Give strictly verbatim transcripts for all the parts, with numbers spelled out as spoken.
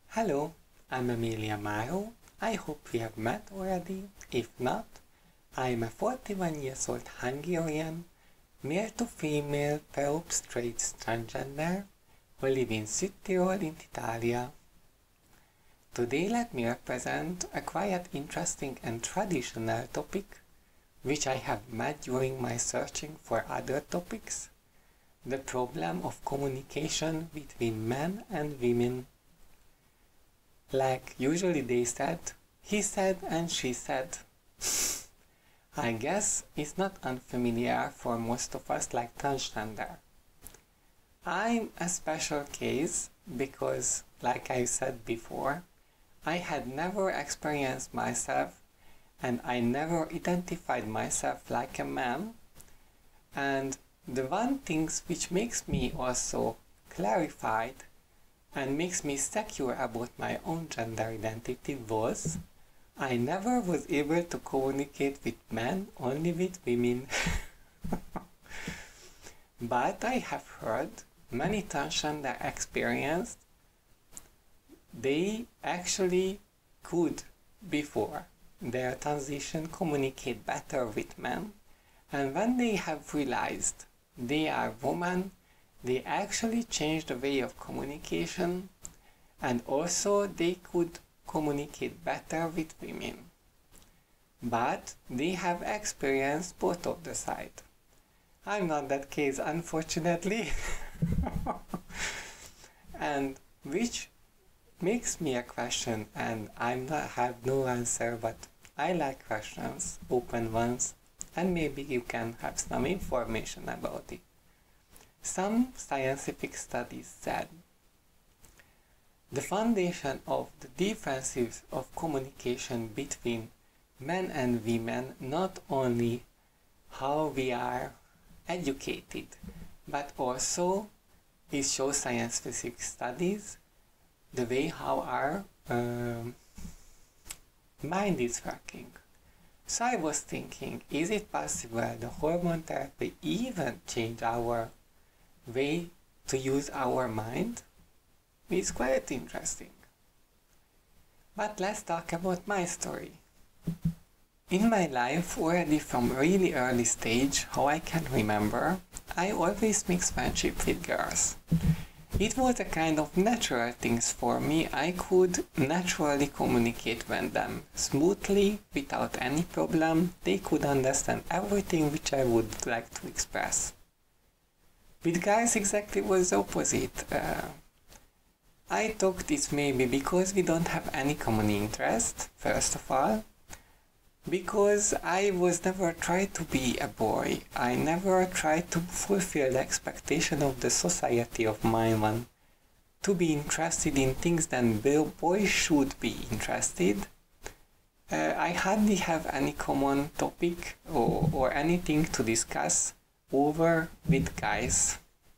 Hello, I'm Amelia Mayo. I hope we have met already. If not, I'm a forty-one years old Hungarian, male to female, perhaps straight transgender, who live in Südtirol in Italia. Today let me represent a quite interesting and traditional topic, which I have met during my searching for other topics, the problem of communication between men and women. Like usually they said, he said and she said. I guess it's not unfamiliar for most of us like transgender. I'm a special case because, like I said before, I had never experienced myself and I never identified myself like a man. And the one thing which makes me also clarified and makes me secure about my own gender identity was I never was able to communicate with men, only with women. But I have heard many transgender experienced they actually could before their transition communicate better with men, and when they have realized they are women, they actually changed the way of communication, and also they could communicate better with women. But they have experienced both of the side. I'm not that case, unfortunately. And which makes me a question, and I have no answer, but I like questions, open ones, and maybe you can have some information about it. Some scientific studies said the foundation of the differences of communication between men and women not only how we are educated, but also it shows scientific studies the way how our um, mind is working. So I was thinking, is it possible the hormone therapy even change our way to use our mind? It's quite interesting. But let's talk about my story. In my life, already from really early stage, how I can remember, I always mixed friendship with girls. It was a kind of natural things for me. I could naturally communicate with them smoothly, without any problem. They could understand everything which I would like to express. With guys exactly was the opposite. Uh, I thought this maybe because we don't have any common interest, first of all. Because I was never tried to be a boy. I never tried to fulfill the expectation of the society of my one. To be interested in things that boys should be interested. Uh, I hardly have any common topic or, or anything to discuss over with guys.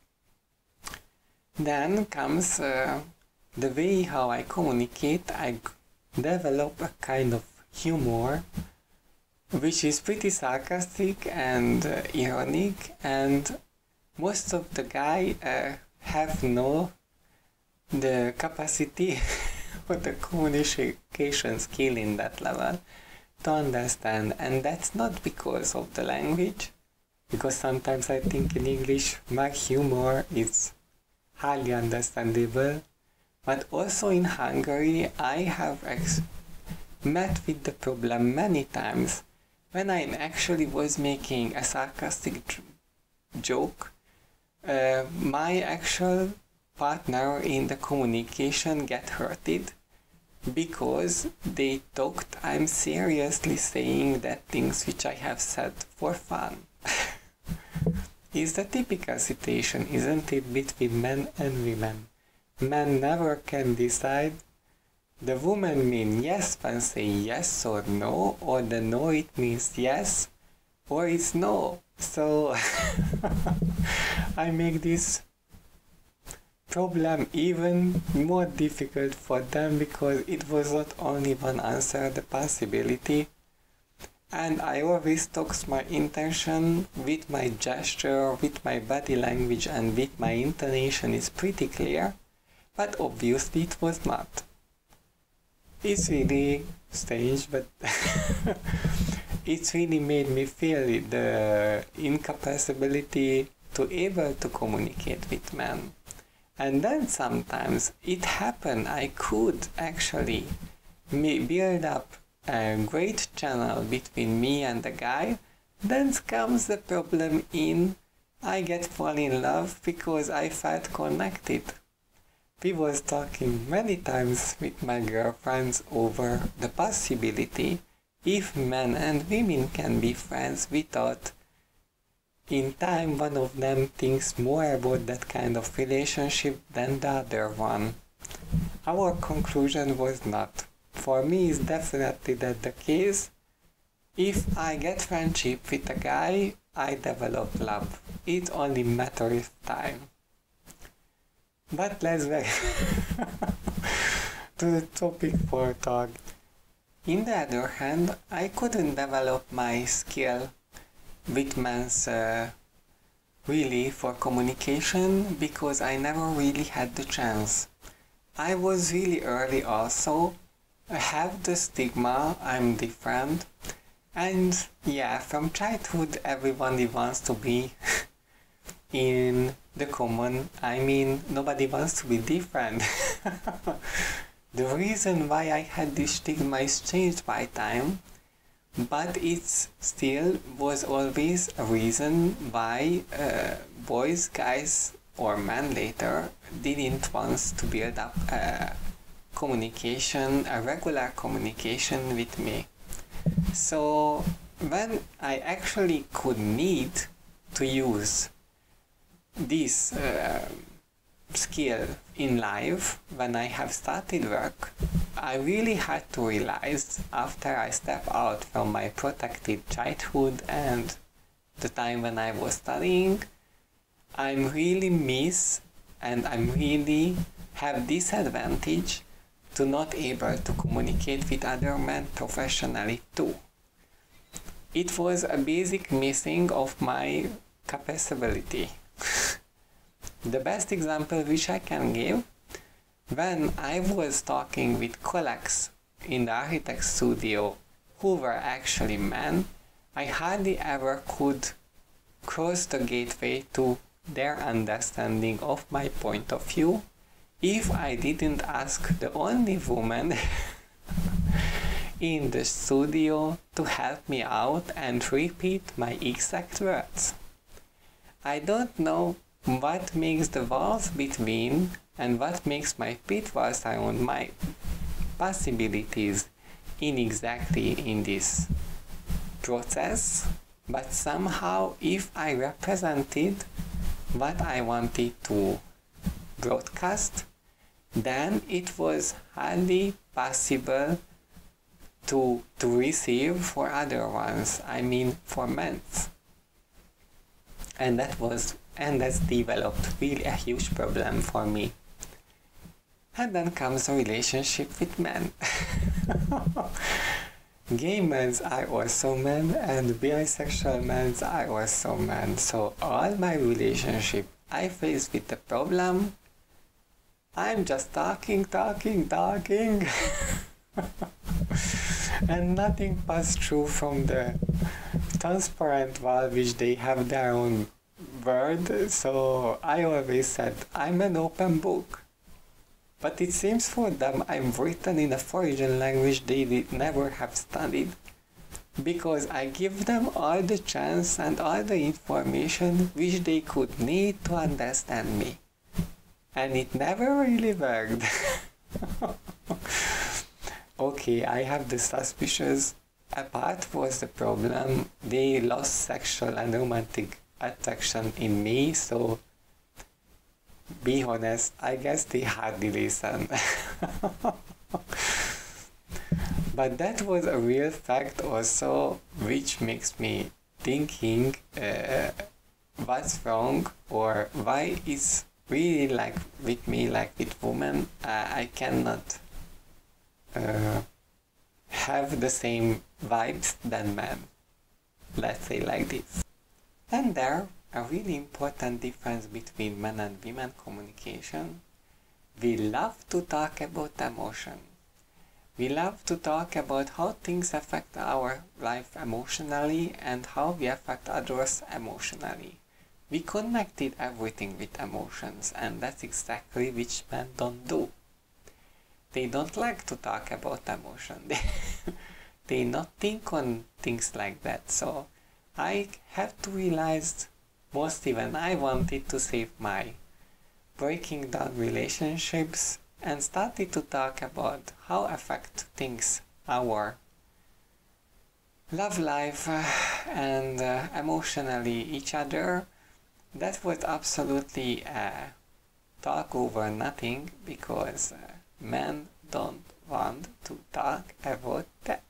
Then comes uh, the way how I communicate. I develop a kind of humor which is pretty sarcastic and uh, ironic, and most of the guy uh, have no the capacity or the communication skill in that level to understand, and that's not because of the language, because sometimes I think in English my humor is hardly understandable, but also in Hungary I have ex met with the problem many times when I actually was making a sarcastic joke. Uh, my actual partner in the communication get hurted because they thought I'm seriously saying that things which I have said for fun. It's the typical situation, isn't it, between men and women? Men never can decide. The woman means yes when say yes or no, or the no it means yes or it's no. So I make this problem even more difficult for them because it was not only one answer, the possibility. And I always talk my intention with my gesture, with my body language and with my intonation is pretty clear, but obviously it was not. It's really strange, but it's really made me feel the incapability to able to communicate with men. And then sometimes it happened I could actually build up a great channel between me and the guy. Then comes the problem in I get fall in love because I felt connected. We was talking many times with my girlfriends over the possibility if men and women can be friends without in time one of them thinks more about that kind of relationship than the other one. Our conclusion was not. For me it's definitely that the case. If I get friendship with a guy, I develop love. It's only matter of time. But let's back to the topic for talk. In the other hand, I couldn't develop my skill with men's uh, really for communication because I never really had the chance. I was really early also. I have the stigma, I'm different. And yeah, from childhood everybody wants to be in the common. I mean, nobody wants to be different. The reason why I had this stigma is changed by time, but it's still was always a reason why uh, boys, guys or men later didn't want to build up a communication, a regular communication with me. So when I actually could need to use this uh, skill in life, when I have started work, I really had to realize after I step out from my protected childhood and the time when I was studying, I'm really miss and I'm really have disadvantage to not able to communicate with other men professionally too. It was a basic missing of my capability. The best example which I can give, when I was talking with colleagues in the architect studio who were actually men, I hardly ever could cross the gateway to their understanding of my point of view if I didn't ask the only woman in the studio to help me out and repeat my exact words. I don't know what makes the walls between and what makes my pitfalls around my possibilities inexactly in this process, but somehow if I represented what I wanted to broadcast, then it was hardly possible to, to receive for other ones, I mean for men. And that was, and that's developed really a huge problem for me. And then comes a relationship with men. Gay men are also men and bisexual men are also men. So all my relationship I face with the problem, I'm just talking, talking, talking. And nothing passed through from the transparent wall which they have their own word. So I always said I'm an open book. But it seems for them I'm written in a foreign language they did never have studied. Because I give them all the chance and all the information which they could need to understand me. And it never really worked. Okay, I have the suspicions. A part was the problem. They lost sexual and romantic attraction in me, so be honest, I guess they hardly listen. But that was a real fact also, which makes me thinking uh, what's wrong or why it's really like with me, like with women, uh, I cannot uh, have the same vibes than men. Let's say like this. And there, a really important difference between men and women communication. We love to talk about emotion. We love to talk about how things affect our life emotionally and how we affect others emotionally. We connected everything with emotions, and that's exactly which men don't do. They don't like to talk about emotion. They, they not think on things like that. So I have to realize, mostly when I wanted to save my breaking down relationships, and started to talk about how affect things our love life uh, and uh, emotionally each other. That was absolutely a talk over nothing, because uh, men don't want to talk about that.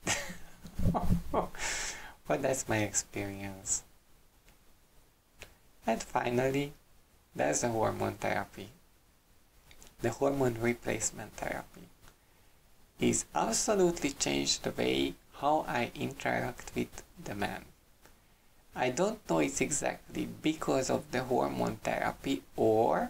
But that's my experience. And finally, there's the hormone therapy. The hormone replacement therapy is absolutely changed the way how I interact with the man. I don't know it's exactly because of the hormone therapy, or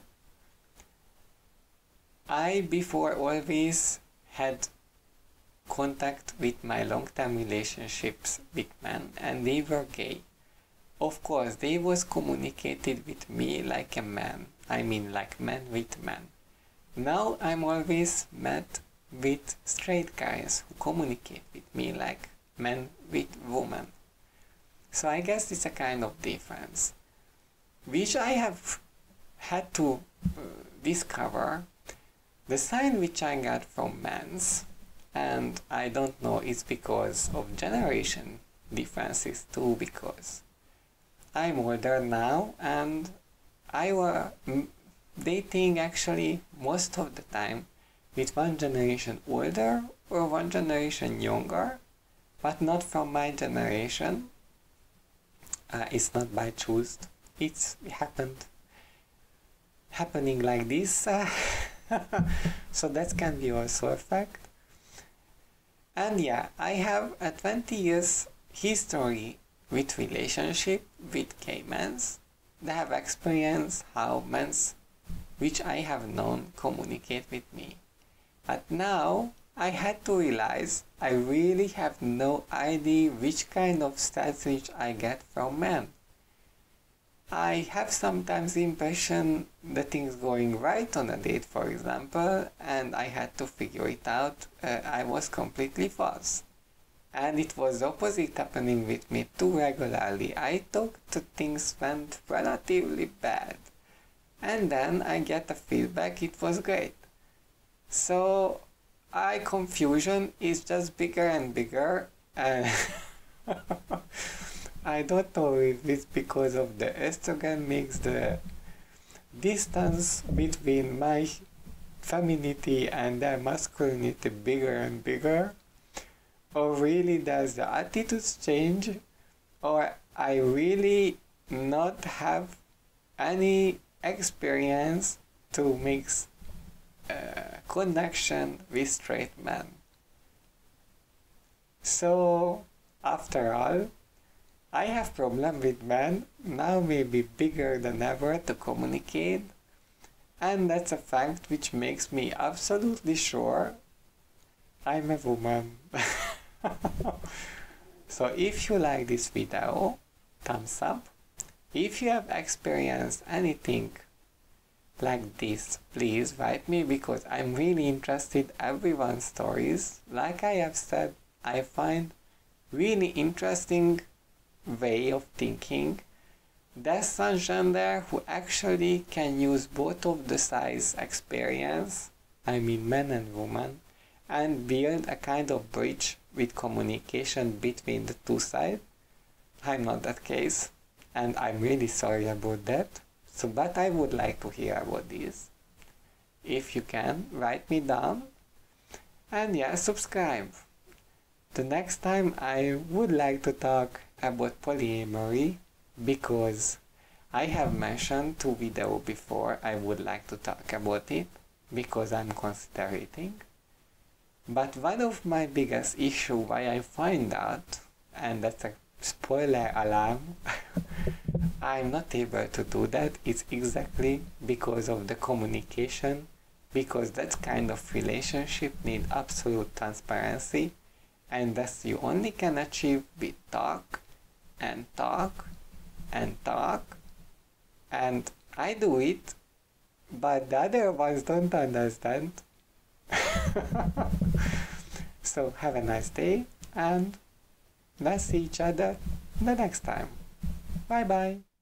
I before always had contact with my long-term relationships with men and they were gay. Of course, they was communicated with me like a man. I mean like man with man. Now I'm always met with straight guys who communicate with me like men with women. So I guess it's a kind of difference, which I have had to uh, discover. The sign which I got from men's, and I don't know, it's because of generation differences too, because I'm older now and I was dating actually most of the time with one generation older or one generation younger, but not from my generation. Uh, it's not by choice. It's happened, happening like this. Uh, so that can be also a fact. And yeah, I have a twenty years history with relationship with gay men. They have experienced how men which I have known communicate with me. But now I had to realize I really have no idea which kind of strategy I get from men. I have sometimes the impression that things going right on a date, for example, and I had to figure it out. Uh, I was completely false. And it was opposite happening with me too regularly. I thought that things went relatively bad. And then I get the feedback it was great. So I confusion is just bigger and bigger. And I don't know if it's because of the estrogen makes the distance between my femininity and their masculinity bigger and bigger, or really does the attitudes change, or I really not have any experience to mix uh, connection with straight men. So after all, I have problem with men, now maybe bigger than ever, to communicate, and that's a fact which makes me absolutely sure I'm a woman. So if you like this video, thumbs up. If you have experienced anything like this, please write me, because I'm really interested in everyone's stories. Like I have said, I find really interesting way of thinking. There's transgender who actually can use both of the sides experience, I mean men and women, and build a kind of bridge with communication between the two sides. I'm not that case, and I'm really sorry about that. So, but I would like to hear about this. If you can, write me down, and yeah, subscribe. The next time I would like to talk about polyamory, because I have mentioned two videos before I would like to talk about it, because I'm considering. But one of my biggest issue why I find out, and that's a spoiler alarm, I'm not able to do that, it's exactly because of the communication because that kind of relationship need absolute transparency, and thus you only can achieve with talk and talk and talk. And I do it, but the other ones don't understand. So have a nice day, and let's see each other the next time. Bye bye.